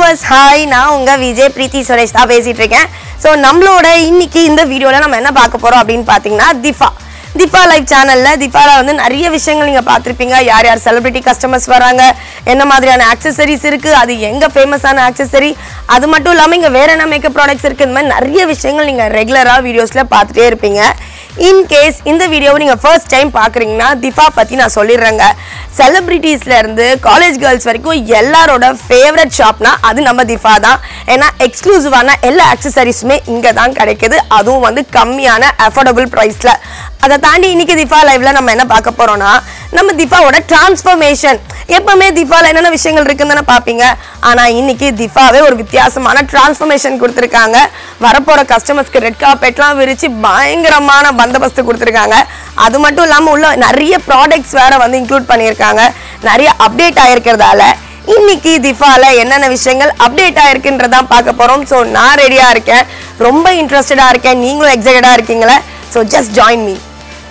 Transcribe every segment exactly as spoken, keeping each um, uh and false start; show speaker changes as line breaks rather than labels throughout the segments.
viewers, hi, நான் உங்க விஜய் பிரீத்தி சுரேஷ் தான் பேசிட்டு இருக்கேன். சோ நம்மளோட இன்னைக்கு இந்த வீடியோல நம்ம என்ன பார்க்க போறோம் அப்படினு பாத்தீங்கன்னா திஃபா திஃபா லைவ் சேனல்ல திஃபால வந்து நிறைய விஷயங்கள் நீங்க பாத்திருப்பீங்க. யார் யார் செலிபிரிட்டி கஸ்டமர்ஸ் வராங்க, என்ன மாதிரியான ஆக்சஸரீஸ் இருக்கு, அது எங்க ஃபேமஸான ஆக்சஸரி, அது மட்டும் இல்லாம இங்க வேற என்ன மேக்கப் ப்ராடக்ட்ஸ் இருக்கு, இந்த மாதிரி நிறைய விஷயங்கள் நீங்க ரெகுலரா வீடியோஸ்ல பார்த்துட்டே இருப்பீங்க. In case இந்த வீடியோவை நீங்க ஃபர்ஸ்ட் டைம் பார்க்குறீங்கன்னா திஃபா பத்தி நான் சொல்லிடுறேங்க. செலிபிரிட்டிஸ்ல இருந்து காலேஜ் கேர்ள்ஸ் வரைக்கும் எல்லாரோட ஃபேவரட் ஷாப்னா அது நம்ம திஃபா தான். ஏன்னா எக்ஸ்க்ளூசிவான எல்லா ஆக்சஸரிஸுமே இங்கே தான் கிடைக்குது, அதுவும் வந்து கம்மியான அஃபோர்டபுள் ப்ரைஸ்ல. அதை தாண்டி இன்னைக்கு திஃபா லைவ்ல நம்ம என்ன பார்க்க போறோம்னா நம்ம திஃபாவோட டிரான்ஸ்ஃபர்மேஷன். எப்பவுமே திஃபால என்னென்ன விஷயங்கள் இருக்குன்னு தானே பார்ப்பீங்க, ஆனா இன்னைக்கு திஃபாவே ஒரு வித்தியாசமான டிரான்ஸ்ஃபர்மேஷன் கொடுத்துருக்காங்க. வரப்போற கஸ்டமர்ஸ்க்கு ரெட் கார்பெட்லாம் விரிச்சு பயங்கரமான பந்தோபஸ்து கொடுத்துருக்காங்க. அது மட்டும் இல்லாமல் உள்ள நிறைய ப்ராடக்ட்ஸ் வேற வந்து இன்க்ளூட் பண்ணியிருக்காங்க. நிறைய அப்டேட் ஆயிருக்கிறதால இன்னைக்கு திஃபால என்னென்ன விஷயங்கள் அப்டேட் ஆயிருக்குன்றதான் பார்க்க போறோம். ஸோ நான் ரெடியா இருக்கேன், ரொம்ப இன்ட்ரெஸ்டடா இருக்கேன், நீங்களும் எக்ஸைட்டடா இருக்கீங்களா? So just join me.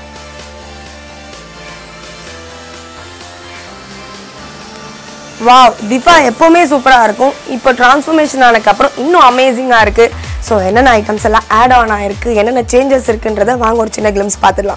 Wow, திஃபா எப்போவுமே சூப்பராக இருக்கும். இப்போ டிரான்ஸ்ஃபர்மேஷன் ஆனதுக்கப்புறம் இன்னும் அமேசிங்காக இருக்குது. ஸோ என்னென்ன ஐட்டம்ஸ் எல்லாம் ஆட் ஆன் ஆயிருக்கு, என்னென்ன சேஞ்சஸ் இருக்குன்றதை வாங்க ஒரு சின்ன கிளிம்ஸ் பார்த்துடலாம்.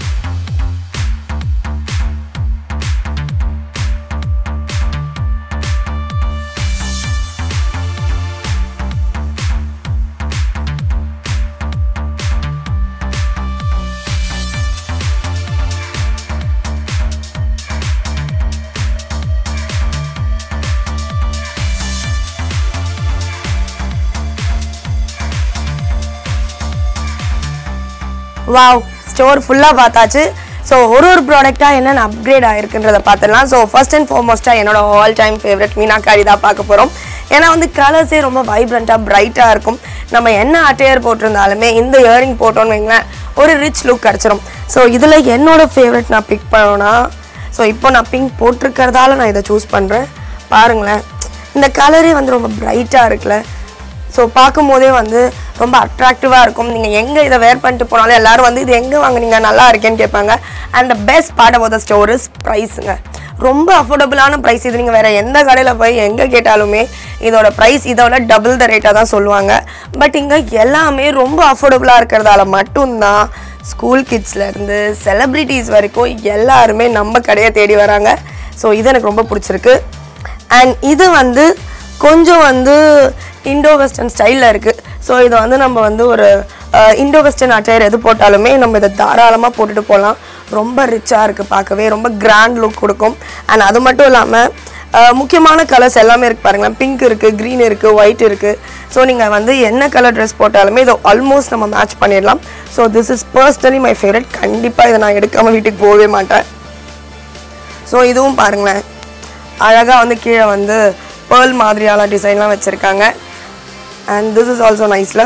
வாவ், ஸ்டோர் ஃபுல்லாக பார்த்தாச்சு. ஸோ ஒரு ஒரு ப்ராடக்டாக என்னென்ன அப்கிரேட் ஆகிருக்குன்றதை பார்த்துடலாம். ஸோ ஃபர்ஸ்ட் அண்ட் ஃபார்மோஸ்ட்டாக என்னோட ஆல் டைம் ஃபேவரட் மீனாக்காரி தான் பார்க்க போகிறோம். ஏன்னா வந்து கலர்ஸே ரொம்ப வைப்ரண்ட்டாக ப்ரைட்டாக இருக்கும். நம்ம என்ன அட்டையர் போட்டிருந்தாலுமே இந்த இயரிங் போட்டோன்னு வைங்களேன் ஒரு ரிச் லுக் கிடச்சிரும். ஸோ இதில் என்னோட ஃபேவரட் நான் பிக் பண்ணோன்னா, ஸோ இப்போ நான் பிங்க் போட்டிருக்கிறதால நான் இதை சூஸ் பண்ணுறேன். பாருங்களேன், இந்த கலரே வந்து ரொம்ப ப்ரைட்டாக இருக்குல்ல. ஸோ பார்க்கும் போதே வந்து ரொம்ப அட்ராக்டிவாக இருக்கும். நீங்கள் எங்கே இதை வேர் பண்ணிட்டு போனாலும் எல்லோரும் வந்து இது எங்கே வாங்குனீங்க, நல்லா இருக்கேன்னு கேட்பாங்க. And the best part of the store is ப்ரைஸுங்க. ரொம்ப அஃபோர்டபுளான ப்ரைஸ். இது நீங்கள் வேறு எந்த கடையில் போய் எங்கே கேட்டாலுமே இதோட ப்ரைஸ் இதோட டபுள் த ரேட்டாக தான் சொல்லுவாங்க. பட் இங்கே எல்லாமே ரொம்ப அஃபோர்டபுளாக இருக்கிறதால மட்டும்தான் ஸ்கூல் கிட்ஸ்லேருந்து செலிப்ரிட்டிஸ் வரைக்கும் எல்லாருமே நம்ம கடையை தேடி வராங்க. ஸோ இது எனக்கு ரொம்ப பிடிச்சிருக்கு. அண்ட் இது வந்து கொஞ்சம் வந்து இண்டோ வெஸ்டர்ன் ஸ்டைலில் இருக்குது. ஸோ இதை வந்து நம்ம வந்து ஒரு இண்டோ வெஸ்டர்ன் அட்டையர் எது போட்டாலுமே நம்ம இதை தாராளமாக போட்டுட்டு போகலாம். ரொம்ப ரிச்சாக இருக்குது, பார்க்கவே ரொம்ப கிராண்ட் லுக் கொடுக்கும். அண்ட் அது மட்டும் இல்லாமல் முக்கியமான கலர்ஸ் எல்லாமே இருக்குது பாருங்களேன். பிங்க் இருக்குது, க்ரீன் இருக்குது, ஒயிட் இருக்குது. ஸோ நீங்கள் வந்து என்ன கலர் ட்ரெஸ் போட்டாலுமே இதை ஆல்மோஸ்ட் நம்ம மேட்ச் பண்ணிடலாம். So this is personally my favourite. கண்டிப்பாக இதை நான் எடுக்காமல் வீட்டுக்கு போகவே மாட்டேன். ஸோ இதுவும் பாருங்களேன், அழகாக வந்து கீழே வந்து பேர்ல் மாதிரியான டிசைன்லாம் வச்சுருக்காங்க. அண்ட் திஸ் இஸ் ஆல்சோ நைஸில்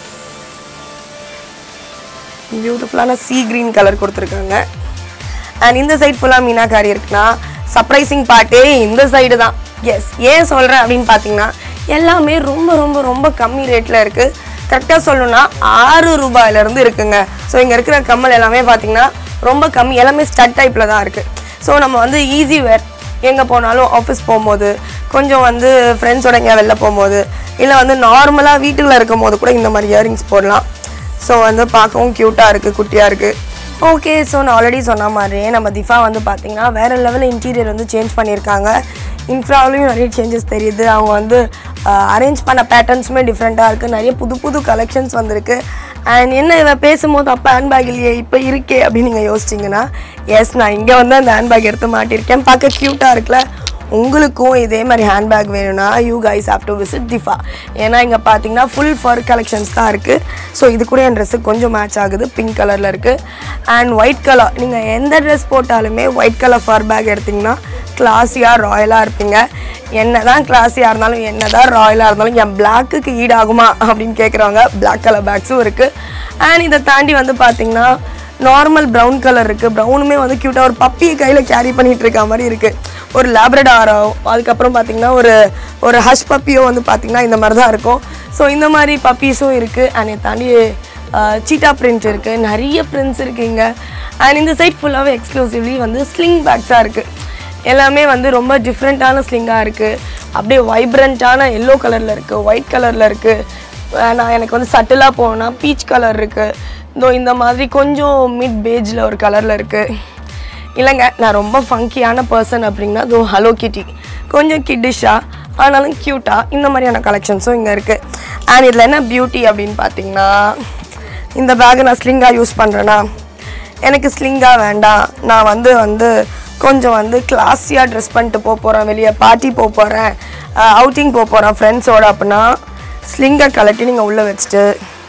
பியூட்டிஃபுல்லான சீ க்ரீன் கலர் கொடுத்துருக்காங்க. அண்ட் இந்த சைட் ஃபுல்லாக மீனாக்காரி இருக்குன்னா சர்ப்ரைசிங் பார்ட்டே இந்த சைடு தான். எஸ், ஏன் சொல்கிறேன் அப்படின்னு பார்த்தீங்கன்னா எல்லாமே ரொம்ப ரொம்ப ரொம்ப கம்மி ரேட்டில் இருக்குது. கரெக்டாக சொல்லணும்னா ஆறு ரூபாயிலேருந்து இருக்குங்க. ஸோ இங்கே இருக்கிற கம்மல் எல்லாமே பார்த்தீங்கன்னா ரொம்ப கம்மி, எல்லாமே ஸ்டட் டைப்பில் தான் இருக்குது. ஸோ நம்ம வந்து ஈஸி வேர் எங்கே போனாலும், ஆஃபீஸ் போகும்போது, கொஞ்சம் வந்து ஃப்ரெண்ட்ஸோட எங்கேயா வெளில போகும்போது, இல்லை வந்து நார்மலாக வீட்டுக்குள்ளே இருக்கும் போது கூட இந்த மாதிரி இயரிங்ஸ் போடலாம். ஸோ வந்து பார்க்கவும் க்யூட்டாக இருக்குது, குட்டியாக இருக்குது. ஓகே, ஸோ நான் ஆல்ரெடி சொன்ன மாதிரியே நம்ம திஃபா வந்து பார்த்திங்கன்னா வேறு லெவலில் இன்டீரியர் வந்து சேஞ்ச் பண்ணியிருக்காங்க. இன்ஃப்ராவிலையும் நிறைய சேஞ்சஸ் தெரியுது. அவங்க வந்து அரேஞ்ச் பண்ண பேட்டர்ன்ஸுமே டிஃப்ரெண்ட்டாக இருக்குது. நிறைய புது புது கலெக்ஷன்ஸ் வந்திருக்கு. அண்ட் என்ன இவன் பேசும்போது அப்போ ஹேண்ட்பேக் இல்லையே இப்போ இருக்கே அப்படின்னு நீங்கள் யோசிச்சிங்கன்னா, எஸ், நான் இங்கே வந்து அந்த ஹேண்ட்பேக் எடுத்து மாட்டியிருக்கேன். பார்க்க க்யூட்டாக இருக்குல்ல. உங்களுக்கும் இதே மாதிரி ஹேண்ட்பேக் வேணும்னா you guys have to visit திஃபா. ஏன்னா இங்கே பார்த்தீங்கன்னா ஃபுல் ஃபர் கலெக்ஷன்ஸ் தான் இருக்குது. ஸோ இது கூட என் ட்ரெஸ்ஸு கொஞ்சம் மேட்ச் ஆகுது, பிங்க் கலரில் இருக்குது. அண்ட் ஒயிட் கலர், நீங்கள் எந்த ட்ரெஸ் போட்டாலுமே ஒயிட் கலர் ஃபர் பேக் எடுத்திங்கன்னா கிளாஸியாக ராயலாக இருப்பீங்க. என்ன தான் கிளாஸியாக இருந்தாலும், என்ன தான் ராயலாக இருந்தாலும் என் பிளாக்குக்கு ஈடாகுமா அப்படின்னு கேட்குறவங்க பிளாக் கலர் பேக்ஸும் இருக்குது. அண்ட் இதை தாண்டி வந்து பார்த்திங்கன்னா நார்மல் ப்ரௌன் கலர் இருக்குது. ப்ரௌனுமே வந்து க்யூட்டாக ஒரு பப்பியை கையில் கேரி பண்ணிகிட்டு இருக்க மாதிரி இருக்குது. ஒரு லேப்ரடாரோ, அதுக்கப்புறம் பார்த்திங்கன்னா ஒரு ஒரு ஹஷ் பப்பியோ வந்து பார்த்திங்கன்னா இந்த மாதிரி தான் இருக்கும். ஸோ இந்த மாதிரி பப்பீஸும் இருக்குது. அண்ட் இதை தாண்டி சீட்டா பிரிண்ட் இருக்குது, நிறைய பிரிண்ட்ஸ் இருக்குங்க. அண்ட் இந்த சைட் ஃபுல்லாகவே எக்ஸ்க்ளூசிவ்லி வந்து ஸ்லிங் பேக்ஸாக இருக்குது. எல்லாமே வந்து ரொம்ப டிஃப்ரெண்ட்டான ஸ்லிங்காக இருக்குது. அப்படியே வைப்ரண்ட்டான எல்லோ கலரில் இருக்குது, ஒயிட் கலரில் இருக்குது. நான் எனக்கு வந்து சட்டிலாக போனால் பீச் கலர் இருக்குது. இதோ இந்த மாதிரி கொஞ்சம் மிட் பேஜில் ஒரு கலரில் இருக்குது. இல்லைங்க, நான் ரொம்ப ஃபங்கியான பர்சன் அப்படின்னா இதோ ஹலோ கிட்டி, கொஞ்சம் கிட்டிஷாக ஆனாலும் க்யூட்டாக இந்த மாதிரியான கலெக்ஷன்ஸும் இங்கே இருக்குது. அண்ட் இதில் என்ன பியூட்டி அப்படின்னு பார்த்தீங்கன்னா, இந்த பேக்கை நான் ஸ்லிங்காக யூஸ் பண்ணுறேன்னா, எனக்கு ஸ்லிங்காக வேண்டாம், நான் வந்து வந்து கொஞ்சம் வந்து கிளாஸியாக ட்ரெஸ் பண்ணிட்டு போக போகிறேன், வெளியே பார்ட்டி போக போகிறேன், அவுட்டிங் போக போகிறேன் ஃப்ரெண்ட்ஸோடு அப்படின்னா ஸ்லிங்கை கலட்டி நீங்கள் உள்ளே வச்சுட்டு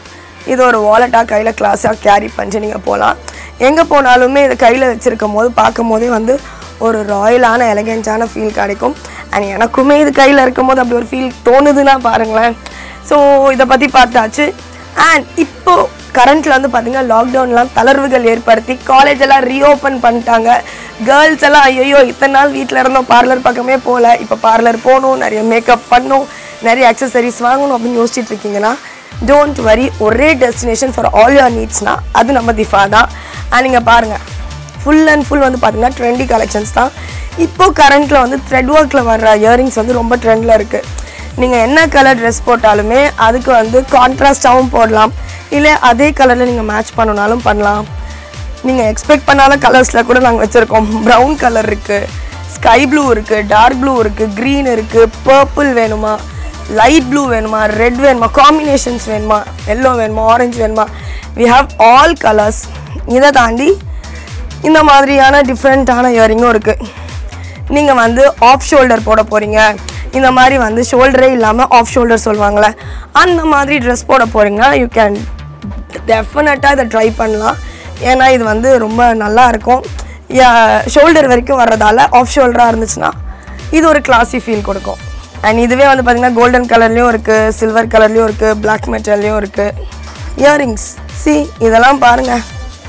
இது ஒரு வாலெட்டாக கையில் கிளாஸாக கேரி பண்ணிட்டு நீங்கள் போகலாம். எங்கே போனாலுமே இதை கையில் வச்சுருக்கும் போது பார்க்கும் போதே வந்து ஒரு ராயலான எலகென்ஸான ஃபீல் கிடைக்கும். அண்ட் எனக்குமே இது கையில் இருக்கும் போது அப்படி ஒரு ஃபீல் தோணுதுன்னா பாருங்களேன். ஸோ இதை பற்றி பார்த்தாச்சு. அண்ட் இப்போது கரண்ட்டில் வந்து பார்த்திங்கன்னா லாக்டவுன்லாம் தளர்வுகள் ஏற்படுத்தி காலேஜ் எல்லாம் ரீஓப்பன் பண்ணிட்டாங்க. கேர்ள்ஸ் எல்லாம் ஐயோ இத்தனை நாள் வீட்டில் இருந்தோம், பார்லர் பக்கமே போகல, இப்போ பார்லர் போகணும், நிறைய மேக்கப் பண்ணணும், நிறைய அக்சசரிஸ் வாங்கணும் அப்படின்னு யோசிச்சுட்டு இருக்கீங்கன்னா டோன்ட் வரி, ஒரே டெஸ்டினேஷன் ஃபார் ஆல் யுவர் நீட்ஸ்னா அது நம்ம திஃபா தான். அண்ட் நீங்கள் பாருங்கள், ஃபுல் அண்ட் ஃபுல் வந்து பார்த்திங்கன்னா ட்ரெண்டி கலெக்ஷன்ஸ் தான். இப்போது கரண்ட்டில் வந்து த்ரெட் ஒர்க்கில் வர்ற இயரிங்ஸ் வந்து ரொம்ப ட்ரெண்டில் இருக்குது. நீங்கள் என்ன கலர் ட்ரெஸ் போட்டாலுமே அதுக்கு வந்து கான்ட்ராஸ்டாகவும் போடலாம், இல்லை அதே கலரில் நீங்கள் மேட்ச் பண்ணனாலும் பண்ணலாம். நீங்கள் எக்ஸ்பெக்ட் பண்ணாத கலர்ஸில் கூட நாங்கள் வச்சுருக்கோம். ப்ரௌன் கலர் இருக்குது, ஸ்கை ப்ளூ இருக்குது, டார்க் ப்ளூ இருக்குது, க்ரீன் இருக்குது, பர்பிள் வேணுமா, லைட் ப்ளூ வேணுமா, ரெட் வேணுமா, காம்பினேஷன்ஸ் வேணுமா, எல்லோ வேணுமா, ஆரஞ்சு வேணுமா, வி ஹாவ் ஆல் கலர்ஸ். இதை தாண்டி இந்த மாதிரியான டிஃப்ரெண்ட்டான இயரிங்கும் இருக்குது. நீங்கள் வந்து ஆஃப் ஷோல்டர் போட போகிறீங்க, இந்த மாதிரி வந்து ஷோல்டரே இல்லாமல் ஆஃப் ஷோல்டர் சொல்லுவாங்களே அந்த மாதிரி ட்ரெஸ் போட போகிறீங்கன்னா யூ கேன் டெஃபினட்டாக இதை ட்ரை பண்ணலாம். ஏன்னா இது வந்து ரொம்ப நல்லா இருக்கும். ஷோல்டர் வரைக்கும் வர்றதால ஆஃப் ஷோல்டராக இருந்துச்சுன்னா இது ஒரு கிளாஸி ஃபீல் கொடுக்கும். அண்ட் இதுவே வந்து பார்த்திங்கன்னா கோல்டன் கலர்லேயும் இருக்குது, சில்வர் கலர்லேயும் இருக்குது, பிளாக் மெட்டல்லையும் இருக்குது. இயரிங்ஸ் சி இதெல்லாம் பாருங்கள்.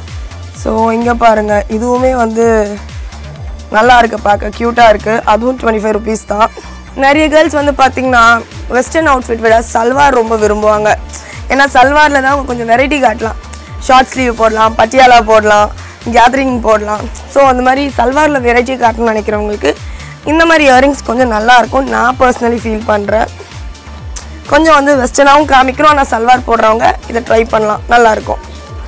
ஸோ இங்கே பாருங்கள், இதுவுமே வந்து நல்லா இருக்குது, பார்க்க க்யூட்டாக இருக்குது. அதுவும் டுவெண்ட்டி ஃபைவ் ருபீஸ் தான். நிறைய கேர்ள்ஸ் வந்து பார்த்திங்கன்னா வெஸ்டர்ன் அவுட்ஃபிட் விட சல்வார் ரொம்ப விரும்புவாங்க. ஏன்னா சல்வாரில் தான் கொஞ்சம் வெரைட்டி காட்டலாம், ஷார்ட் ஸ்லீவ் போடலாம், பட்டியாலா போடலாம், கேதரிங் போடலாம். ஸோ அந்த மாதிரி சல்வாரில் வெரைட்டி காட்டணும்னு நினைக்கிறவங்களுக்கு இந்த மாதிரி இயரிங்ஸ் கொஞ்சம் நல்லாயிருக்கும். நான் பர்சனலி ஃபீல் பண்ணுறேன். கொஞ்சம் வந்து வெஸ்டர்னாகவும் காமிக்கிறோம், ஆனால் சல்வார் போடுறவங்க இதை ட்ரை பண்ணலாம், நல்லாயிருக்கும்.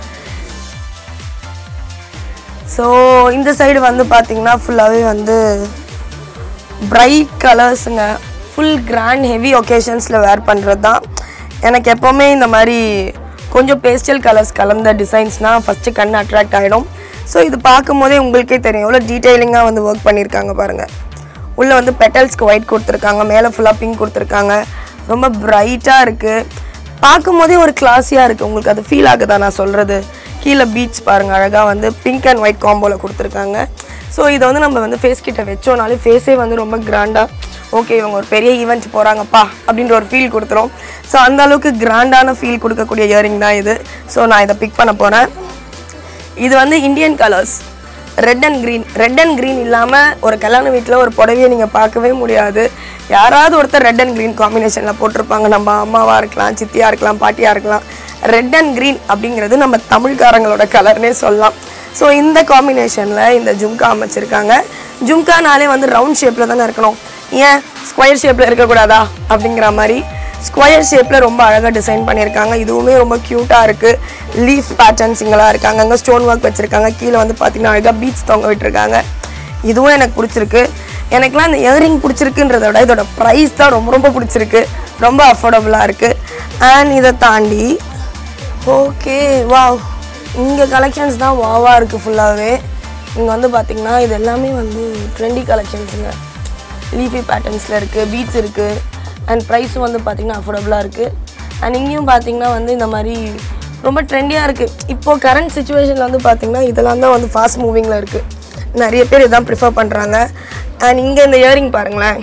ஸோ இந்த சைடு வந்து பார்த்திங்கன்னா ஃபுல்லாகவே வந்து பிரைட் கலர்ஸுங்க, ஃபுல் கிராண்ட் ஹெவி ஒகேஷன்ஸில் வேர் பண்ணுறது தான். எனக்கு எப்போவுமே இந்த மாதிரி கொஞ்சம் பேஸ்டல் கலர்ஸ் கலந்த டிசைன்ஸ்னால் ஃபஸ்ட்டு கண் அட்ராக்ட் ஆகிடும். ஸோ இது பார்க்கும் போதே உங்களுக்கே தெரியும் எவ்வளோ டீட்டெயிலிங்காக வந்து ஒர்க் பண்ணியிருக்காங்க பாருங்கள். உள்ளே வந்து பெட்டல்ஸ்க்கு ஒயிட் கொடுத்துருக்காங்க, மேலே ஃபுல்லாக பிங்க் கொடுத்துருக்காங்க, ரொம்ப பிரைட்டாக இருக்குது. பார்க்கும் போதே ஒரு கிளாஸியாக இருக்குது, உங்களுக்கு அது ஃபீல் ஆகுதா நான் சொல்கிறது. கீழே பீட்ஸ் பாருங்கள், அழகாக வந்து பிங்க் அண்ட் ஒயிட் காம்போவில் கொடுத்துருக்காங்க. ஸோ இதை வந்து நம்ம வந்து ஃபேஸ் கிட்ட வச்சோனாலே ஃபேஸே வந்து ரொம்ப கிராண்டாக, ஓகே இவங்க ஒரு பெரிய ஈவெண்ட் போகிறாங்கப்பா அப்படின்ற ஒரு ஃபீல் கொடுத்துரும். ஸோ அந்த அளவுக்கு கிராண்டான ஃபீல் கொடுக்கக்கூடிய இயரிங் தான் இது. ஸோ நான் இதை பிக் பண்ண போகிறேன். இது வந்து Indian colours, red and green. Red and green இல்லாமல் ஒரு கல்யாண வீட்டில் ஒரு புடவையை நீங்கள் பார்க்கவே முடியாது. யாராவது ஒருத்தர் ரெட் அண்ட் க்ரீன் காம்பினேஷனில் போட்டிருப்பாங்க. நம்ம அம்மாவாக இருக்கலாம், சித்தியாக இருக்கலாம், பாட்டியாக இருக்கலாம். ரெட் அண்ட் க்ரீன் அப்படிங்கிறது நம்ம தமிழ்காரங்களோட கலர்னே சொல்லலாம். ஸோ இந்த காம்பினேஷனில் இந்த ஜும்கா அமைச்சிருக்காங்க. ஜும்கானாலே வந்து ரவுண்ட் ஷேப்பில் தானே இருக்கணும், ஏன் ஸ்கொயர் ஷேப்பில் இருக்கக்கூடாதா அப்படிங்கிற மாதிரி ஸ்கொயர் ஷேப்பில் ரொம்ப அழகாக டிசைன் பண்ணியிருக்காங்க. இதுவுமே ரொம்ப க்யூட்டாக இருக்குது. லீஃப் பேட்டர்ன் சிங்களாக இருக்காங்க, அங்கே ஸ்டோன் ஒர்க் வச்சுருக்காங்க, கீழே வந்து பார்த்திங்கன்னா அழகாக பீட்ஸ் தொங்க விட்டுருக்காங்க. இதுவும் எனக்கு பிடிச்சிருக்கு. எனக்குலாம் இந்த இயரிங் பிடிச்சிருக்குன்றத விட இதோட ப்ரைஸ் தான் ரொம்ப ரொம்ப பிடிச்சிருக்கு. ரொம்ப அஃபோர்டபுளாக இருக்குது. அண்ட் இதை தாண்டி ஓகே வாவ், இங்கே கலெக்ஷன்ஸ் தான் வாவாக இருக்குது ஃபுல்லாகவே. இங்கே வந்து பார்த்திங்கன்னா இது எல்லாமே வந்து ட்ரெண்டி கலெக்ஷன்ஸுங்க. லீஃபி பேட்டர்ன்ஸில் இருக்குது, பீட்ஸ் இருக்குது. அண்ட் ப்ரைஸும் வந்து பார்த்திங்கன்னா அஃபோர்டபுளாக இருக்குது. அண்ட் இங்கேயும் பார்த்திங்கன்னா வந்து இந்த மாதிரி ரொம்ப ட்ரெண்டியாக இருக்குது. இப்போது கரண்ட் சுச்சுவேஷனில் வந்து பார்த்திங்கன்னா இதெல்லாம் தான் வந்து ஃபாஸ்ட் மூவிங்கில் இருக்குது. நிறைய பேர் இதான் ப்ரிஃபர் பண்ணுறாங்க. அண்ட் இங்கே இந்த இயரிங் பாருங்களேன்,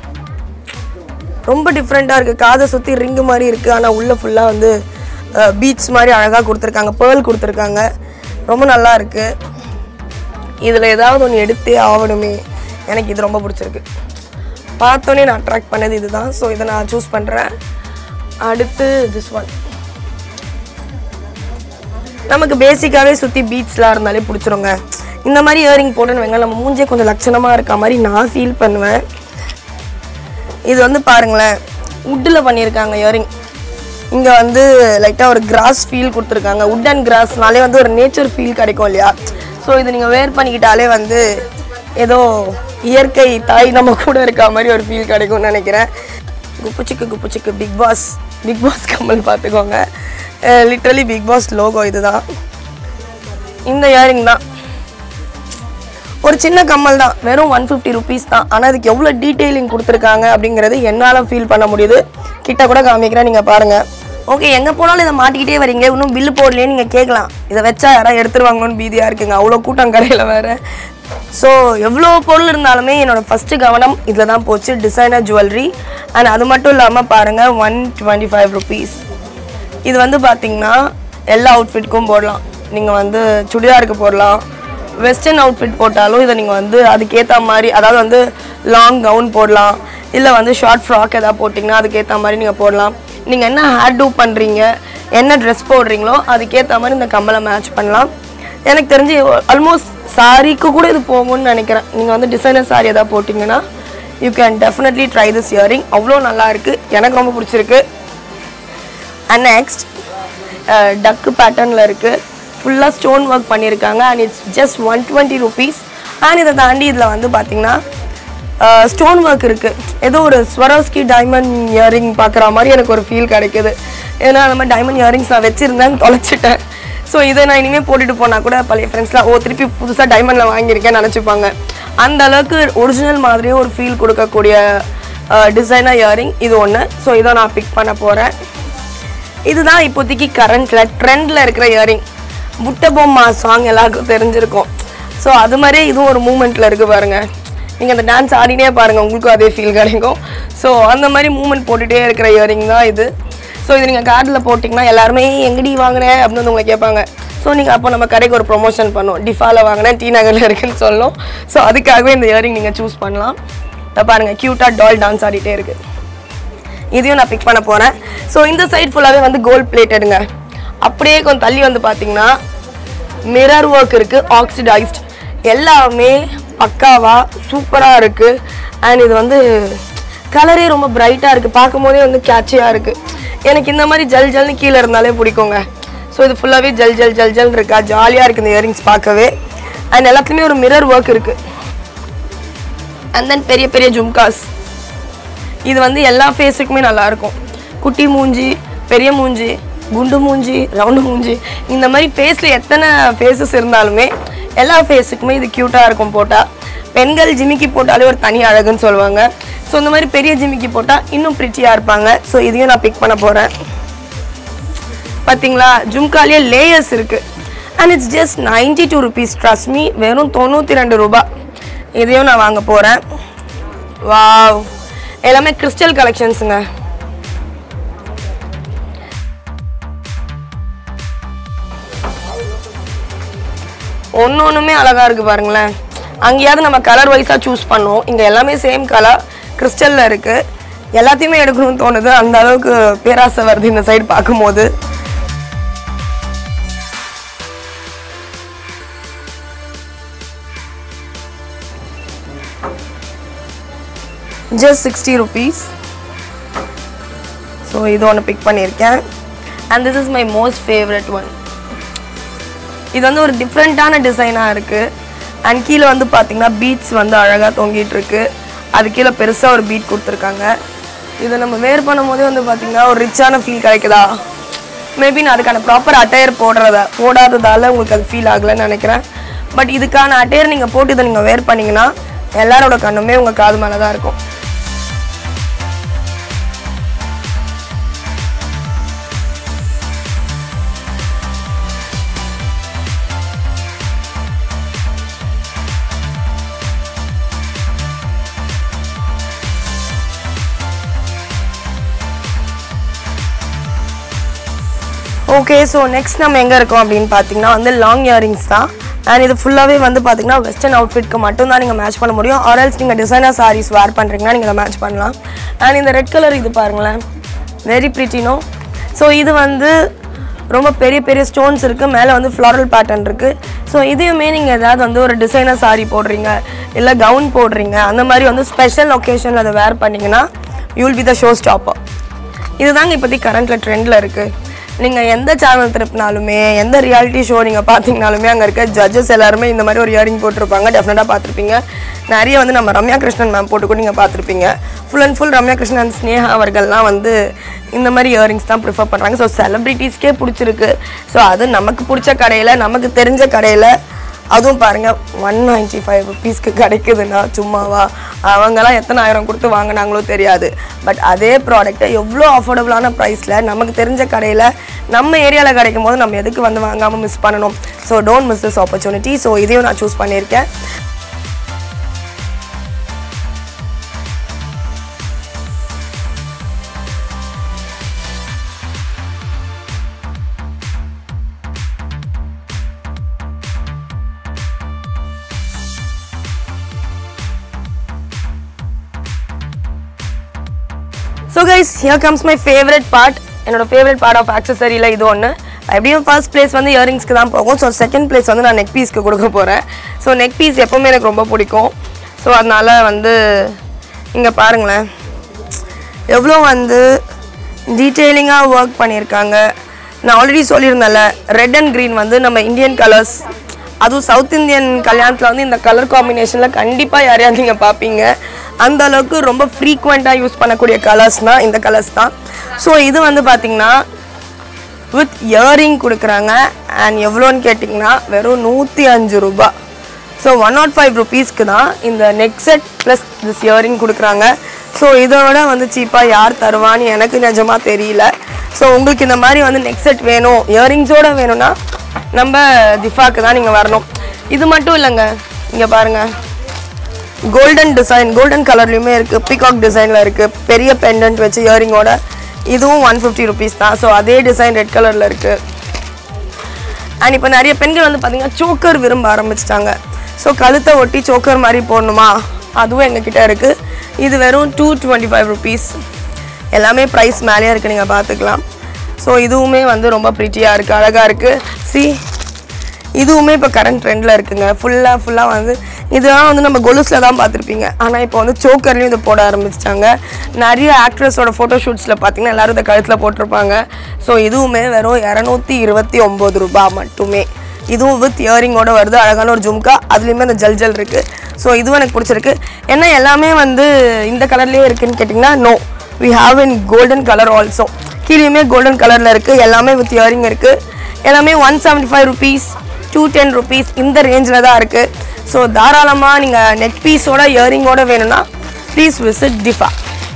ரொம்ப டிஃப்ரெண்ட்டாக இருக்குது. காதை சுற்றி ரிங்கு மாதிரி இருக்குது, ஆனால் உள்ளே ஃபுல்லாக வந்து பீட்ஸ் மாதிரி அழகாக கொடுத்துருக்காங்க, பேர்ல் கொடுத்துருக்காங்க. ரொம்ப நல்லா இருக்குது. இதில் ஏதாவது ஒன்று எடுத்தே ஆகணுமே, எனக்கு இது ரொம்ப பிடிச்சிருக்கு. பார்த்தோன்னே நான் அட்ராக்ட் பண்ணது இது தான். ஸோ இதை நான் சூஸ் பண்ணுறேன். அடுத்து திஸ் ஒன். நமக்கு பேசிக்காகவே சுற்றி பீட்ஸ்லாம் இருந்தாலே பிடிச்சிருங்க. இந்த மாதிரி இயரிங் போட்டுன்னு வைங்க நம்ம மூஞ்சே கொஞ்சம் லட்சணமாக இருக்க மாதிரி நான் ஃபீல் பண்ணுவேன். இது வந்து பாருங்களேன், வுட்டில் பண்ணியிருக்காங்க இயரிங். இங்கே வந்து லைட்டாக ஒரு கிராஸ் ஃபீல் கொடுத்துருக்காங்க. வுட் அண்ட் கிராஸ்னாலே வந்து ஒரு நேச்சர் ஃபீல் கிடைக்கும் இல்லையா? ஸோ இது நீங்கள் வேர் பண்ணிக்கிட்டாலே வந்து ஏதோ இயற்கை தாய் நம்ம கூட இருக்க மாதிரி ஒரு ஃபீல் கிடைக்கும்னு நினைக்கிறேன். குப்புச்சிக்கு குப்புச்சிக்கு பிக் பாஸ் பிக் பாஸ் கம்மல் பார்த்துக்கோங்க. லிட்ரலி பிக் பாஸ் லோகோ இதுதான். இந்த இயரிங் தான் ஒரு சின்ன கம்மல் தான், வெறும் ஒன் ஃபிஃப்டி ருபீஸ் தான். ஆனால் அதுக்கு எவ்வளோ டீட்டெயிலிங் கொடுத்துருக்காங்க அப்படிங்கிறது என்னால் ஃபீல் பண்ண முடியுது. கிட்ட கூட காமிக்கிறேன், நீங்கள் பாருங்கள். ஓகே, எங்கே போனாலும் இதை மாட்டிக்கிட்டே வரீங்க, இன்னும் பில்லு போடலையே நீங்கள் கேட்கலாம். இதை வச்சா யாராவது எடுத்துருவாங்களோன்னு பீதியாக இருக்குங்க, அவ்வளோ கூட்டம் கடையில் வேறு. ஸோ எவ்வளோ பொருள் இருந்தாலுமே என்னோடய ஃபஸ்ட்டு கவனம் இதில் தான் போச்சு, டிசைனர் ஜுவல்லரி. அண்ட் அது மட்டும் இல்லாமல் பாருங்கள், ஒன் டுவெண்ட்டி ஃபைவ் ருபீஸ். இது வந்து பார்த்திங்கன்னா எல்லா அவுட்ஃபிட்க்கும் போடலாம். நீங்கள் வந்து சுடிதாருக்கு போடலாம், வெஸ்டர்ன் அவுட்ஃபிட் போட்டாலும் இதை நீங்கள் வந்து அதுக்கேற்ற மாதிரி, அதாவது வந்து லாங் கவுன் போடலாம், இல்லை வந்து ஷார்ட் ஃப்ராக் எதாவது போட்டிங்கன்னா அதுக்கேற்ற மாதிரி நீங்கள் போடலாம். நீங்கள் என்ன ஹேர் டூ பண்ணுறீங்க, என்ன ட்ரெஸ் போடுறீங்களோ அதுக்கேற்ற மாதிரி இந்த கம்மலை மேட்ச் பண்ணலாம். எனக்கு தெரிஞ்சு ஆல்மோஸ்ட் சாரிக்கு கூட இது போகும்னு நினைக்கிறேன். நீங்கள் வந்து டிசைனர் சாரி எதாவது போட்டிங்கன்னா you can definitely try this earring. அவ்வளோ நல்லா இருக்குது, எனக்கு ரொம்ப பிடிச்சிருக்கு. அண்ட் நெக்ஸ்ட் டக்கு பேட்டர்னில் இருக்குது, ஃபுல்லாக ஸ்டோன் ஒர்க் பண்ணியிருக்காங்க. And it's just one twenty rupees. And இதை தாண்டி இதில் வந்து பார்த்திங்கன்னா ஸ்டோன் ஒர்க் இருக்குது. ஏதோ ஒரு ஸ்வரோஸ்கி டைமண்ட் இயரிங் பார்க்குற மாதிரி எனக்கு ஒரு ஃபீல் கிடைக்குது. ஏன்னா அந்த மாதிரி டைமண்ட் இயரிங்ஸ் நான் வச்சுருந்தேன், தொலைச்சிட்டேன். ஸோ இதை நான் இனிமேல் போட்டுட்டு போனால் கூட பழைய ஃப்ரெண்ட்ஸ்லாம் ஓ திருப்பி புதுசாக டைமண்டில் வாங்கியிருக்கேன்னு நினச்சிப்பாங்க. அந்த அளவுக்கு ஒரிஜினல் மாதிரியே ஒரு ஃபீல் கொடுக்கக்கூடிய டிசைனர் இயரிங் இது ஒன்று. ஸோ இதை நான் பிக் பண்ண போகிறேன். இதுதான் இப்போதைக்கு கரண்டில் ட்ரெண்டில் இருக்கிற இயரிங். புட்ட பொம்மா சாங் எல்லாருக்கும் தெரிஞ்சிருக்கும். ஸோ அது மாதிரியே இதுவும் ஒரு மூமெண்ட்டில் இருக்குது பாருங்கள். நீங்கள் அந்த டான்ஸ் ஆடினே பாருங்கள், உங்களுக்கும் அதே ஃபீல் கிடைக்கும். ஸோ அந்த மாதிரி மூமெண்ட் போட்டுகிட்டே இருக்கிற இயரிங் தான் இது. ஸோ இது நீங்கள் கார்டில் போட்டிங்கன்னா எல்லாருமே எங்கடி வாங்கினேன் அப்படின்னு வந்து உங்களை கேட்பாங்க. ஸோ நீங்கள் அப்போ நம்ம கடைக்கு ஒரு ப்ரொமோஷன் பண்ணோம், டிஃபாவில் வாங்கினேன், டி நகரில் இருக்குன்னு சொல்லணும். ஸோ அதுக்காகவே இந்த இயரிங் நீங்கள் சூஸ் பண்ணலாம். இதை பாருங்கள், க்யூட்டாக டால் டான்ஸ் ஆடிட்டே இருக்குது. இதையும் நான் பிக் பண்ண போகிறேன். ஸோ இந்த சைட் ஃபுல்லாகவே வந்து கோல்ட் பிளேட்டடுங்க. அப்படியே கொஞ்சம் தள்ளி வந்து பார்த்தீங்கன்னா மிரர் ஒர்க் இருக்குது, ஆக்சிடைஸ்ட், எல்லாமே பக்காவாக சூப்பராக இருக்குது. அண்ட் இது வந்து கலரே ரொம்ப பிரைட்டாக இருக்குது, பார்க்கும் போதே வந்து கேட்சியாக இருக்குது. எனக்கு இந்த மாதிரி ஜல் ஜல்னு கீழே இருந்தாலே பிடிக்குங்க. ஸோ இது ஃபுல்லாகவே ஜல் ஜல் ஜல் ஜல் இருக்கா, ஜாலியாக இருக்குது இந்த இயரிங்ஸ் பார்க்கவே. அண்ட் எல்லாத்துலேயுமே ஒரு மிரர் ஒர்க் இருக்குது. அண்ட் தென் பெரிய பெரிய ஜும்காஸ், இது வந்து எல்லா ஃபேஸுக்குமே நல்லாயிருக்கும். குட்டி மூஞ்சி, பெரிய மூஞ்சி, குண்டு மூஞ்சி, ரவுண்டு மூஞ்சி, இந்த மாதிரி ஃபேஸில் எத்தனை ஃபேஸஸ் இருந்தாலுமே எல்லா ஃபேஸுக்குமே இது க்யூட்டாக இருக்கும் போட்டால். பெண்கள் ஜிமிக்கி போட்டாலே ஒரு தனி அழகுன்னு சொல்லுவாங்க. ஸோ இந்த மாதிரி பெரிய ஜிமிக்கி போட்டால் இன்னும் ப்ரிட்டியாக இருப்பாங்க. ஸோ இதையும் நான் பிக் பண்ண போகிறேன். பார்த்தீங்களா, ஜும்காலேயே லேயர்ஸ் இருக்குது. And it's just ninety two rupees. Trust me, வெறும் தொண்ணூற்றி ரெண்டு ரூபா. இதையும் நான் வாங்க போகிறேன். வாவ், எல்லாமே கிறிஸ்டல் கலெக்ஷன்ஸுங்க. ஒன்று ஒன்றுமே அழகாக இருக்குது பாருங்களேன். அங்கேயாவது நம்ம கலர் வைஸாக சூஸ் பண்ணோம், இங்கே எல்லாமே சேம் கலர் கிறிஸ்டலில் இருக்குது. எல்லாத்தையுமே எடுக்கணும்னு தோணுது, அந்த அளவுக்கு பேராசை வருது இந்த சைடு பார்க்கும்போது. Just sixty rupees. ஸோ இது ஒன்று பிக் பண்ணியிருக்கேன். And this is my most favourite one. இது வந்து ஒரு டிஃப்ரெண்ட்டான டிசைனாக இருக்குது. அண்ட் கீழே வந்து பார்த்திங்கன்னா பீட்ஸ் வந்து அழகாக தொங்கிட்டு இருக்கு. அது கீழே பெருசாக ஒரு பீட் கொடுத்துருக்காங்க. இதை நம்ம வேர் பண்ணும் போதே வந்து பார்த்திங்கன்னா ஒரு ரிச்சான ஃபீல் கிடைக்குதா? மேபி நான் அதுக்கான ப்ராப்பர் அட்டையர் போடுறத போடாததால் உங்களுக்கு அது ஃபீல் ஆகலைன்னு நினைக்கிறேன். பட் இதுக்கான அட்டையர் நீங்கள் போட்டு இதை நீங்கள் வேர் பண்ணிங்கன்னா எல்லாரோட கண்ணுமே உங்கள் காது மேலே தான் இருக்கும். ஓகே, ஸோ நெக்ஸ்ட் நம்ம எங்கே இருக்கோம் அப்படின்னு பார்த்தீங்கன்னா வந்து லாங் இயரிங்ஸ் தான். அண்ட் இது ஃபுல்லாகவே வந்து பார்த்தீங்கன்னா வெஸ்டர்ன் அவுட்ஃபிட்க்கு மட்டும்தான் நீங்கள் மேட்ச் பண்ண முடியும். ஆர்எல்ஸ் நீங்கள் டிசைனர் சாரீஸ் வேர் பண்ணுறீங்கன்னா நீங்கள் இதை மேட்ச் பண்ணலாம். அண்ட் இந்த ரெட் கலர் இது பாருங்களேன், வெரி ப்ரிட்டினோ. ஸோ இது வந்து ரொம்ப பெரிய பெரிய ஸ்டோன்ஸ் இருக்குது, மேலே வந்து ஃப்ளாரல் பேட்டர்ன் இருக்குது. ஸோ இதையுமே நீங்கள் ஏதாவது வந்து ஒரு டிசைனர் சாரீ போடுறீங்க, இல்லை கவுன் போடுறீங்க, அந்த மாதிரி வந்து ஸ்பெஷல் ஒகேஷனில் அதை வேர் பண்ணிங்கன்னா you will be the show stopper. இதுதாங்க இப்போதைக்கு கரண்ட்டில் ட்ரெண்டில் இருக்குது. நீங்கள் எந்த சேனல் திருப்பினாலுமே, எந்த ரியாலிட்டி ஷோ நீங்கள் பார்த்தீங்கனாலுமே அங்கே இருக்க ஜட்ஜஸ் எல்லாருமே இந்த மாதிரி ஒரு இயரிங் போட்டிருப்பாங்க. டெஃபினட்டாக பார்த்துருப்பீங்க. நிறைய வந்து நம்ம ரம்யா கிருஷ்ணன் மேம் போட்டு கூட நீங்கள் பார்த்துருப்பீங்க. Full and full Ramya Krishnan and Sneha அவர்கள்லாம் வந்து இந்த மாதிரி இயரிங்ஸ் தான் ப்ரிஃபர் பண்ணுறாங்க. ஸோ செலிப்ரிட்டிஸ்க்கே பிடிச்சிருக்கு. ஸோ அது நமக்கு பிடிச்ச கடையில், நமக்கு தெரிஞ்ச கடையில், அதுவும் பாருங்கள் ஒன் நைன்ட்டி ஃபைவ் ருபீஸ்க்கு கிடைக்குதுன்னா சும்மாவா? அவங்கெல்லாம் எத்தனை ஆயிரம் கொடுத்து வாங்கினாங்களோ தெரியாது. பட் அதே ப்ராடக்ட்டை எவ்வளோ அஃபோர்டபுளான ப்ரைஸில் நமக்கு தெரிஞ்ச கடையில் நம்ம ஏரியாவில் கிடைக்கும் போது நம்ம எதுக்கு வந்து வாங்காமல் மிஸ் பண்ணணும்? So don't miss this opportunity. So இதையும் நான் சூஸ் பண்ணியிருக்கேன். So guys, here comes my favorite part. என்னோட ஃபேவரட் பார்ட் ஆஃப் ஆக்சஸரியில் இது ஒன்று. எப்படியும் ஃபர்ஸ்ட் பிளேஸ் வந்து இயரிங்ஸ்க்கு தான் போகும். ஸோ செகண்ட் பிளேஸ் வந்து நான் நெக் பீஸ்க்கு கொடுக்க போகிறேன். ஸோ நெக் பீஸ் எப்போவுமே எனக்கு ரொம்ப பிடிக்கும். ஸோ அதனால் வந்து இங்கே பாருங்களேன் எவ்வளோ வந்து டீட்டெயிலிங்காக ஒர்க் பண்ணியிருக்காங்க. நான் ஆல்ரெடி சொல்லியிருந்தேன்ல, ரெட் அண்ட் க்ரீன் வந்து நம்ம இந்தியன் கலர்ஸ், அதுவும் சவுத் இந்தியன் கல்யாணத்தில் வந்து இந்த கலர் காம்பினேஷனில் கண்டிப்பாக யாரையாவது நீங்கள் பார்ப்பீங்க. அந்த அளவுக்கு ரொம்ப ஃப்ரீக்வெண்ட்டாக யூஸ் பண்ணக்கூடிய கலர்ஸ்னால் இந்த கலர்ஸ் தான். ஸோ இது வந்து பார்த்திங்கன்னா வித் இயரிங் கொடுக்குறாங்க. அண்ட் எவ்வளோன்னு கேட்டிங்கன்னா வெறும் நூற்றி அஞ்சு ரூபா. ஸோ ஒன் நாட் ஃபைவ் ருபீஸ்க்கு தான் இந்த neck set plus this earring கொடுக்குறாங்க. ஸோ இதோட வந்து சீப்பாக யார் தருவான்னு எனக்கு நிஜமாக தெரியல. ஸோ உங்களுக்கு இந்த மாதிரி வந்து நெக் செட் வேணும், இயரிங்ஸோடு வேணும்னா நம்ம திஃபாக்கு தான் நீங்கள் வரணும். இது மட்டும் இல்லைங்க, இங்கே பாருங்கள் கோல்டன் டிசைன், கோல்டன் கலர்லையுமே இருக்குது, பீகாக் டிசைனில் இருக்குது, பெரிய பெண்டன்ட் வச்சு இயரிங்கோட. இதுவும் ஒன் ஃபிஃப்டி ருபீஸ் தான். ஸோ அதே டிசைன் ரெட் கலரில் இருக்குது. அண்ட் இப்போ நிறைய பெண்கள் வந்து பார்த்திங்கன்னா சோக்கர் விரும்ப ஆரம்பிச்சிட்டாங்க. ஸோ கழுத்தை ஒட்டி சோக்கர் மாதிரி போடணுமா, அதுவும் எங்ககிட்ட இருக்குது. இது வெறும் டூ டுவெண்ட்டி ஃபைவ் ருபீஸ். எல்லாமே ப்ரைஸ் மேலேயே இருக்குது, நீங்கள் பார்த்துக்கலாம். ஸோ இதுவுமே வந்து ரொம்ப ப்ரிட்டியாக இருக்குது, அழகாக இருக்குது. சி இதுவுமே இப்போ கரண்ட் ட்ரெண்டில் இருக்குங்க. ஃபுல்லாக ஃபுல்லாக வந்து இதெல்லாம் வந்து நம்ம கொலுஸில் தான் பார்த்துருப்பீங்க. ஆனால் இப்போ வந்து சோக்கர்லையும் இதை போட ஆரம்பிச்சிட்டாங்க. நிறைய ஆக்ட்ரஸோட ஃபோட்டோஷூட்ஸில் பார்த்தீங்கன்னா எல்லோரும் இதை கழுத்தில் போட்டிருப்பாங்க. ஸோ இதுவுமே வெறும் இரநூத்தி இருபத்தி ஒம்பது ரூபா மட்டுமே. இதுவும் வித் இயரிங்கோடு வருது. அழகான ஒரு ஜும்கா, அதுலேயுமே அந்த ஜல் ஜல் இருக்குது. ஸோ இதுவும் எனக்கு பிடிச்சிருக்கு. ஏன்னா எல்லாமே வந்து இந்த கலர்லேயே இருக்குதுன்னு கேட்டிங்கன்னா no, we have in golden colour also. கீழேயுமே கோல்டன் கலரில் இருக்குது. எல்லாமே வித் இயரிங் இருக்குது. எல்லாமே one seventy five rupees, two ten rupees இந்த ரேஞ்சில் தான் இருக்குது. ஸோ தாராளமாக நீங்கள் நெக் பீஸோட இயரிங்கோட வேணும்னா ப்ளீஸ் விசிட் டிஃபா.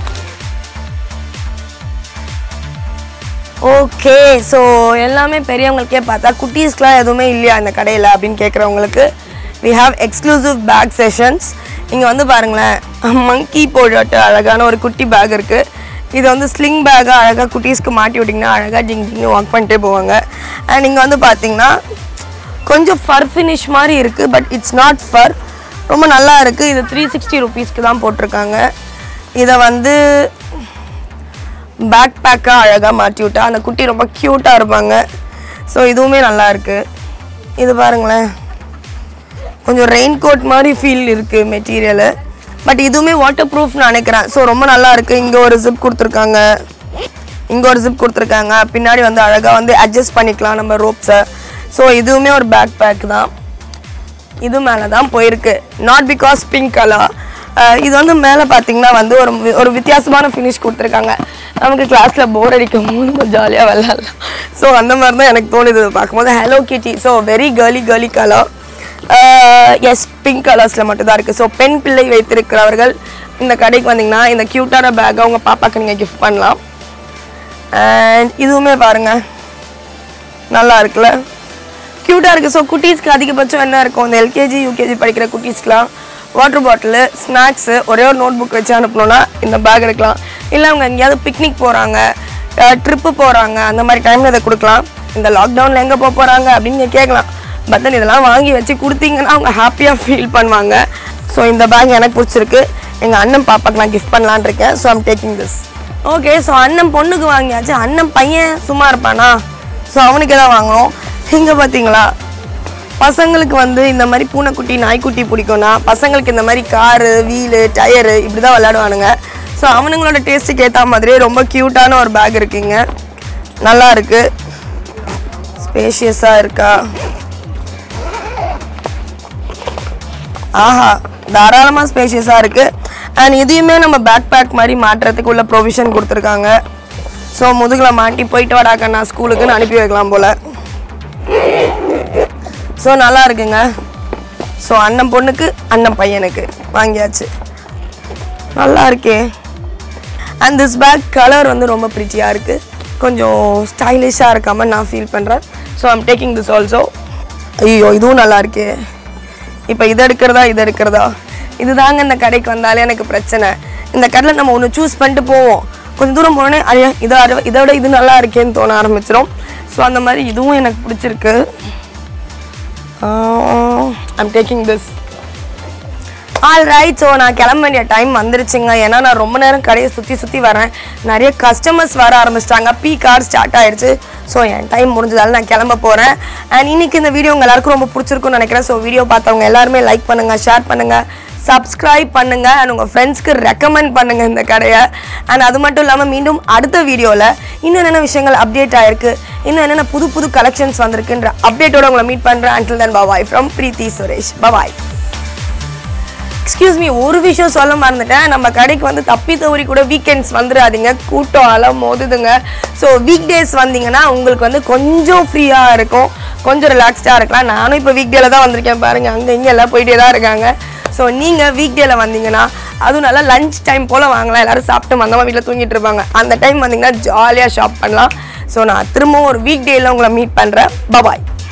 ஓகே, ஸோ எல்லாமே பெரியவங்களுக்கே பார்த்தா குட்டீஸ்க்கெலாம் எதுவுமே இல்லையா இந்த கடையில் அப்படின்னு கேட்குறவங்களுக்கு we have exclusive bag sessions. இங்கே வந்து பாருங்களேன், மங்கி போட்டு அழகான ஒரு குட்டி பேக் இருக்குது. இது வந்து ஸ்லிங் பேக்காக அழகாக குட்டீஸ்க்கு மாட்டி விட்டிங்கன்னா அழகாக ஜிங் ஜிங்னு வாக் பண்ணிட்டே போவாங்க. அண்ட் இங்கே வந்து பார்த்திங்கன்னா கொஞ்சம் ஃபர் ஃபினிஷ் மாதிரி இருக்குது, பட் இட்ஸ் நாட் ஃபர், ரொம்ப நல்லா இருக்குது. இது த்ரீ சிக்ஸ்டி ருபீஸ்க்கு தான் போட்டிருக்காங்க. இதை வந்து பேக் பேக்காக அழகாக மாட்டி விட்டா அந்த குட்டி ரொம்ப க்யூட்டாக இருப்பாங்க. ஸோ இதுவுமே நல்லா இருக்குது. இது பாருங்களேன், கொஞ்சம் ரெயின் கோட் மாதிரி ஃபீல் இருக்குது மெட்டீரியலு, பட் இதுவுமே வாட்டர் ப்ரூஃப் நான் நினைக்கிறேன். ஸோ ரொம்ப நல்லா இருக்குது. இங்கே ஒரு ஜிப் கொடுத்துருக்காங்க, இங்கே ஒரு ஜிப் கொடுத்துருக்காங்க. பின்னாடி வந்து அழகாக வந்து அட்ஜஸ்ட் பண்ணிக்கலாம் நம்ம ரோப்ஸை. ஸோ இதுவுமே ஒரு பேக் பேக் தான். இது மேலே தான் போயிருக்கு, நாட் பிகாஸ் பிங்க் கலர். இது வந்து மேலே பார்த்தீங்கன்னா வந்து ஒரு ஒரு வித்தியாசமான ஃபினிஷ் கொடுத்துருக்காங்க. நமக்கு கிளாஸில் போர் அடிக்கும் போது நம்ம ஜாலியாக விளாட்லாம். ஸோ அந்த மாதிரி தான் எனக்கு தோணுது பார்க்கும்போது. Hello Kitty, so very girly girly colour. Yes, pink கலர்ஸில் மட்டும்தான் இருக்குது. ஸோ பெண் பிள்ளை வைத்திருக்கிறவர்கள் இந்த கடைக்கு வந்தீங்கன்னா இந்த க்யூட்டான பேக்கை உங்கள் பாப்பாவுக்கு நீங்கள் கிஃப்ட் பண்ணலாம். அண்ட் இதுவுமே பாருங்கள் நல்லா இருக்குல்ல, க்யூட்டாக இருக்குது. ஸோ குட்டீஸ்க்கு அதிகபட்சம் என்ன இருக்கும், இந்த எல்கேஜி யூகேஜி படிக்கிற குட்டீஸ்க்கெலாம் வாட்டர் பாட்டிலு, ஸ்நாக்ஸு, ஒரே ஒரு நோட் புக் வச்சு அனுப்பணுன்னா இந்த பேக் எடுக்கலாம். இல்லை அவங்க எங்கேயாவது பிக்னிக் போகிறாங்க, ட்ரிப்பு போகிறாங்க, அந்த மாதிரி டைமில் இதை கொடுக்கலாம். இந்த லாக்டவுனில் எங்கே போக போகிறாங்க அப்படின்னு கேட்கலாம். பட் தென் இதெல்லாம் வாங்கி வச்சு கொடுத்தீங்கன்னா அவங்க ஹாப்பியாக ஃபீல் பண்ணுவாங்க. ஸோ இந்த பேக் எனக்கு பிடிச்சிருக்கு. எங்கள் அண்ணன் பாப்பாக்கு நான் கிஃப்ட் பண்ணலான் இருக்கேன். So I'm taking this. Okay, so அண்ணன் பொண்ணுக்கு வாங்கியாச்சு. அண்ணன் பையன் சும்மா இருப்பானா? ஸோ அவனுக்கு எதாவது வாங்கணும். இங்கே பார்த்தீங்களா பசங்களுக்கு வந்து இந்த மாதிரி பூனைக்குட்டி நாய்க்குட்டி பிடிக்கும்னா பசங்களுக்கு இந்த மாதிரி காரு வீலு டயரு இப்படி தான் விளையாடுவானுங்க. ஸோ அவனுங்களோட டேஸ்ட்டுக்கு ஏற்ற மாதிரியே ரொம்ப க்யூட்டான ஒரு பேக் இருக்குங்க. நல்லா இருக்கு, ஸ்பேஷியஸாக இருக்கா. ஆஹா தாராளமாக ஸ்பேஷியஸாக இருக்குது. அண்ட் இதையுமே நம்ம பேக் பேக் மாதிரி மாட்டுறதுக்கு உள்ள ப்ரொவிஷன் கொடுத்துருக்காங்க. ஸோ முதுகில் மாட்டி போயிட்டு வாடாக்கண்ணா ஸ்கூலுக்குன்னு அனுப்பி வைக்கலாம் போல். ஸோ நல்லா இருக்குங்க. ஸோ அண்ணன் பொண்ணுக்கு அண்ணன் பையனுக்கு வாங்கியாச்சு. நல்லா இருக்கே. அண்ட் திஸ் பேக் கலர் வந்து ரொம்ப பிரிட்டியாக இருக்குது, கொஞ்சம் ஸ்டைலிஷாக இருக்காமல் நான் ஃபீல் பண்ணுறேன். So I'm taking this also. ஐயோ இதுவும் நல்லா இருக்கே. இப்போ இதை எடுக்கிறதா இதை எடுக்கிறதா இது தாங்க இந்த கடைக்கு வந்தாலே எனக்கு பிரச்சனை. இந்த கடையில் நம்ம ஒன்று சூஸ் பண்ணிட்டு போவோம், கொஞ்சம் தூரம் போனோடனே ஐயா இதை இதோட இது நல்லா இருக்கேன்னு தோண ஆரம்பிச்சிடும். ஸோ அந்த மாதிரி இதுவும் எனக்கு பிடிச்சிருக்கு. I'm taking this. All right. So நான் கிளம்ப வேண்டிய டைம் வந்துருச்சுங்க. ஏன்னா நான் ரொம்ப நேரம் கடையை சுற்றி சுற்றி வரேன், நிறைய கஸ்டமர்ஸ் வர ஆரம்பிச்சிட்டாங்க, பீக் ஹவர் ஸ்டார்ட் ஆகிடுச்சு. ஸோ என் டைம் முடிஞ்சதால நான் கிளம்ப போகிறேன். அண்ட் இன்றைக்கி இந்த வீடியோ உங்கள் எல்லாருக்கும் ரொம்ப பிடிச்சிருக்குன்னு நினைக்கிறேன். ஸோ வீடியோ பார்த்தவங்க எல்லாருமே லைக் பண்ணுங்கள், ஷேர் பண்ணுங்கள், சப்ஸ்கிரைப் பண்ணுங்கள் அண்ட் உங்கள் ஃப்ரெண்ட்ஸ்க்கு ரெக்கமெண்ட் பண்ணுங்கள் இந்த கடையை. அண்ட் அது மட்டும் இல்லாமல் மீண்டும் அடுத்த வீடியோவில் இன்னும் என்னென்ன விஷயங்கள் அப்டேட் ஆகிருக்கு, இன்னும் என்னென்ன புது புது கலெக்ஷன்ஸ் வந்திருக்குன்ற அப்டேட்டோடு உங்களை மீட் பண்ணுறேன். Until then bye from Preethi Suresh. Bye. Excuse me, ஒரு விஷயம் சொல்ல மறந்துட்டேன். நம்ம கடைக்கு வந்து தப்பி தவறி கூட வீக்கெண்ட்ஸ் வந்துடாதீங்க, கூட்டம் அலம் மோதுதுங்க. ஸோ வீக் டேஸ் வந்தீங்கன்னா உங்களுக்கு வந்து கொஞ்சம் ஃப்ரீயாக இருக்கும், கொஞ்சம் ரிலாக்ஸ்டாக இருக்கலாம். நானும் இப்போ வீக் டேல தான் வந்திருக்கேன் பாருங்கள், அங்கே இங்கே எல்லாம் போயிட்டே தான் இருக்காங்க. ஸோ நீங்கள் வீக் டேல வந்தீங்கன்னா அதுவும் நல்லா லஞ்ச் டைம் போல் வாங்கலாம். எல்லோரும் சாப்பிட்டு மந்தமாக வீட்டில் தூங்கிட்டு இருப்பாங்க, அந்த டைம் வந்தீங்கன்னா ஜாலியாக ஷாப் பண்ணலாம். ஸோ நான் திரும்பவும் ஒரு வீக் டேயில் உங்களை மீட் பண்ணுறேன். பாய்.